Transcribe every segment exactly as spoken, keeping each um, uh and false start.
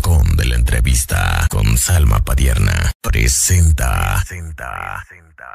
rincón de la entrevista con Salma Padierna presenta. presenta, presenta.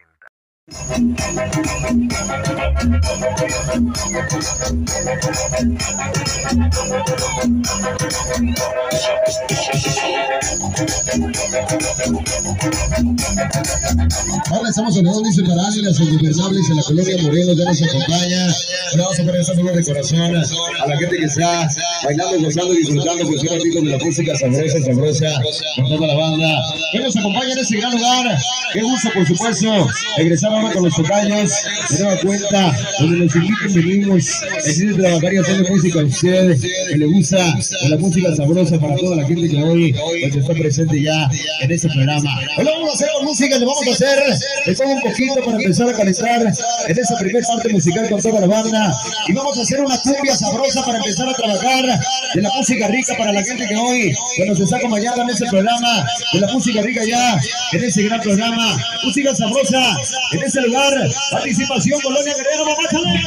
Ahora estamos en el Dice Parás y las Ingobernables en la colonia Morelos, ya nos acompaña. Ahora vamos a poner esa de corazón a la gente que está bailando, gozando y disfrutando pues un ratito de la música sabrosa, sabrosa con toda la banda. Que nos acompaña en ese gran lugar. Qué gusto, por supuesto, regresar ahora con los tocayos de nueva cuenta, donde nos invitan, venimos, deciden trabajar y hacer música a usted, que le gusta la música sabrosa para toda la gente que hoy pues, está presente ya en este programa. Hoy lo vamos a hacer con música, le vamos a hacer de todo un poquito para empezar a calentar en esta primera parte musical con toda la banda, y vamos a hacer una cumbia sabrosa para empezar a trabajar de la música rica para la gente que hoy pues, nos está acompañando en este programa, de la música rica ya en ese gran programa, música sabrosa en ese lugar. Participación Colonia Guerrero, mamá.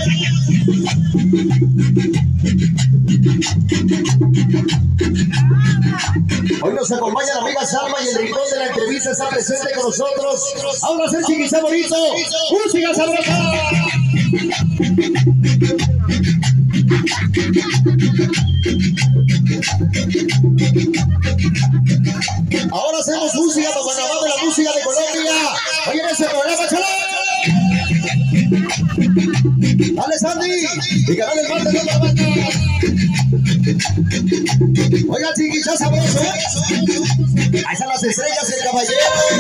Hoy nos acompaña la amiga Salma y el rincón de la entrevista está presente con nosotros. Ahora es el chiquizá bonito, música sabrosa. Ahora hacemos música para Panamá de la música de Colombia. Hoy en este programa, chalá. Dale, Sandy, y que dale el martes de la banda. Oiga, chiquilla sabroso. Ahí están las estrellas, el caballero.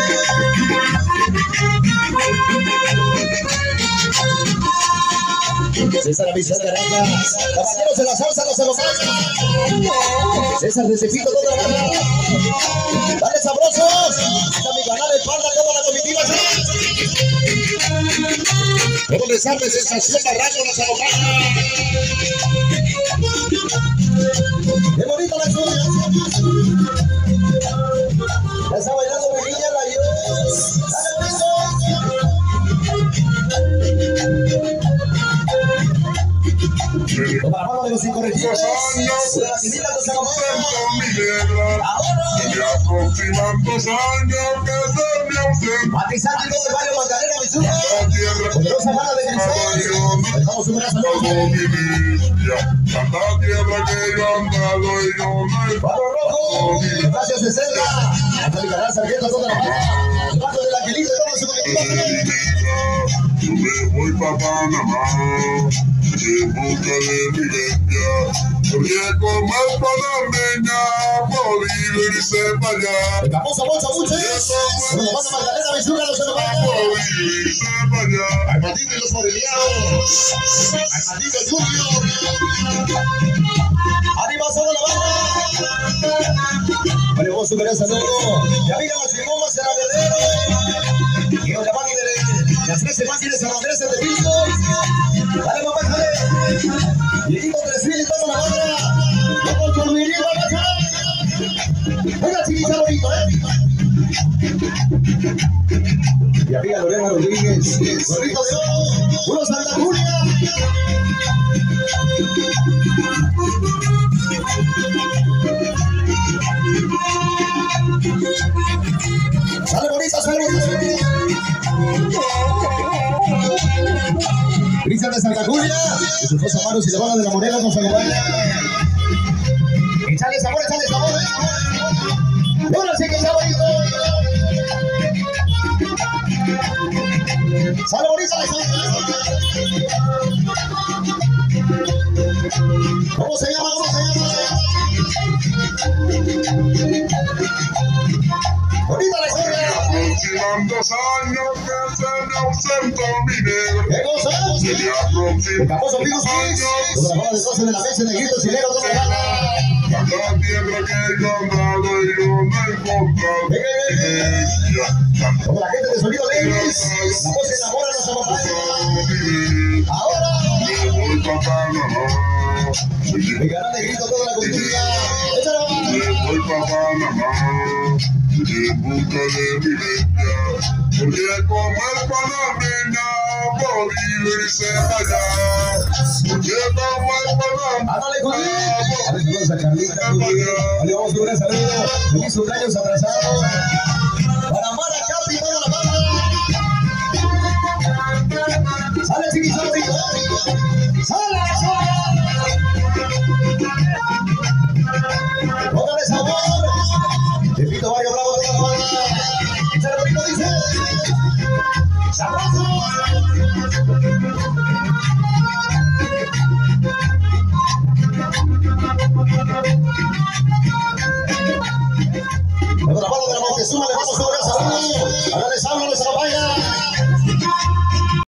César Vicente Aranda, caballeros de la salsa, no se lo pasan. César de Cepito, toda la banda. Dale, sabrosos. Está mi canal, el Panda, toda la comitiva. Vamos a besar de sensación barranco, nos acompaña. ¡Qué bonita la historia! Ya está bailando mi niña la Dios. ¡Dale, piso! Toma la mano de los incorregibles. La civil nos acompaña. Ahora. Aproximan dos años que se me ausentó. Matizando todo el barrio Magdalena, mi suya. Poderosa mano de cristal. Dejamos un brazo. Tanta tierra que yo he andado y yo no he... ¡Vamos, Rojo! Gracias, Cesela. Hasta mi canal, sargento, toda la banda. El paso del angelito, toma su comitiva. Yo me voy pa' Panamá en busca de mi bestia, porque como es panameña podido irse para allá. Vamos a bolsa, muchachos. Nos lo manda Magdalena, mi suya, no se lo vaya. Podido irse para allá. Al Matito y los Morelianos. Al Matito Junior. Arriba toda la banda. Vale, vos superás a luego. Y amiga las limomas en la Guerrero. Y los llaman de las trece máquinas a Andrés de piso. Dale, mamá, dale. Y digo tres mil y toda la banda. Vamos con mi niño, mamá. Venga, chiquita bonito, eh. Y amiga Lorena Rodríguez. Gorrito de oro. Uno Santa Julia. Sale bonita, sale bonita. Cristian de Santa Julia, de su esposa Maru y la banda de la Morela nos acompaña. Échale sabor, échale sabor, ¿eh? Ahora sí que está bonito. Sale bonita, ¿cómo se llama? ¿Cómo se llama? Bonita la historia. Aproximan dos años que se me ausentó mi negro. ¿Qué cosa? Se me aproximan Estamos amigos, con la banda de doce de la mesa, negrito, silero, toda la banda. Tanta tierra que yo he andado y yo no he encontrado. Como la gente de Sonido Leyes, la voz se enamora, nos acompaña. Ahora. Me voy pa' Panamá. Pegará negrito toda la cultura. Me voy pa' Panamá en busca de mi bestia, porque como es panameña podido irse para allá. Porque como es para Ándale, Juan. A ver, saludos a Carlita. Vale, vamos con un saludo. Feliz cumpleaños abrazados. Para Mara Capi, toda la banda. Sale, chiquito. Sale, sale. Póngale sabor. Tepito Barrio Bravo, toda la banda. Se lo dice. Sabroso.